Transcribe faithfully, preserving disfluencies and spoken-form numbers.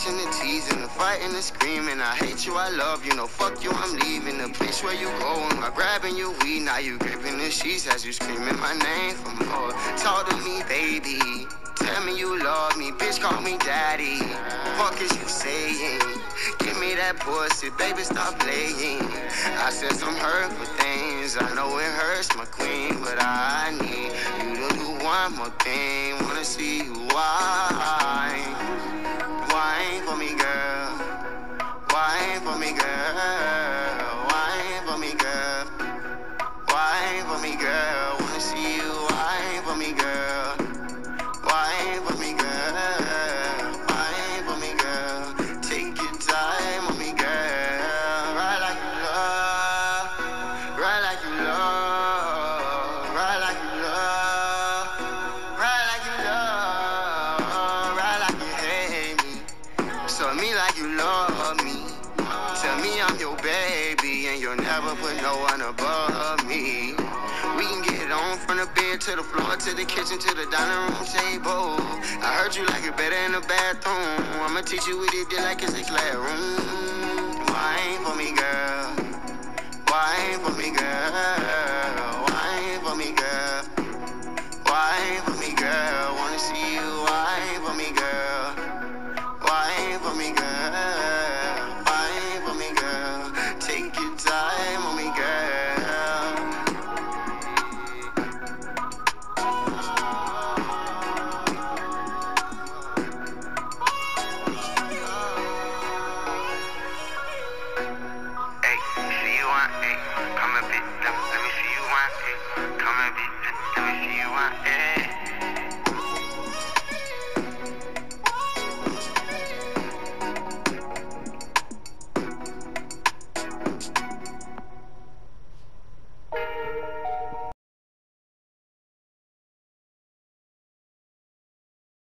and the teasing, the fighting, the screaming. I hate you, I love you, no fuck you, I'm leaving. The bitch where you going, I'm grabbing your weed. Now you gripping the sheets as you screaming my name for more. Talk to me, baby. Tell me you love me, bitch, call me daddy. Fuck is you saying? Give me that pussy, baby, stop playing. I said some hurtful things, I know it hurts, my queen, but I need you to do one more thing. Wanna see you whine, whine for me, girl. Whine for me, girl. Whine for me, girl. Whine for me, girl. Wanna see you whine for me, girl. Whine for me, girl. Whine for me, girl. Take your time on me, girl. Ride like you love. Ride like you love. Ride like you love. Ride like you love. Ride like you hate me. Show me like you love me. Tell me I'm your baby and you'll never put no one above me. We can get on from the bed to the floor, to the kitchen, to the dining room table. I heard you like it better in the bathroom. I'ma teach you what it did like it's a classroom. Wine for me, girl. Wine for me, girl. Wine for me, girl. Wine for me, girl. Wanna see you wine for me, girl. Wine for me, girl. Wine for me, girl. Take your time on me, girl. Hey, see you want, hey, come a bit, let, let me see you want, hey, come a bit, let, let me see you want, hey.